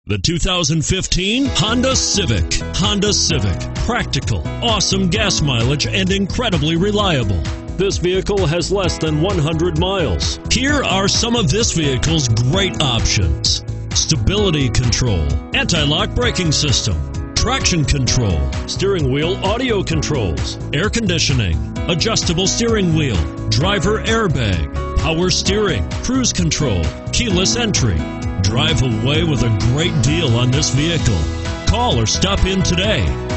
The 2015 Honda Civic. Honda Civic. Practical, awesome gas mileage, and incredibly reliable. This vehicle has less than 100 miles. Here are some of this vehicle's great options: stability control, anti-lock braking system, traction control, steering wheel audio controls, air conditioning, adjustable steering wheel, driver airbag, power steering, cruise control, keyless entry. Drive away with a great deal on this vehicle. Call or stop in today.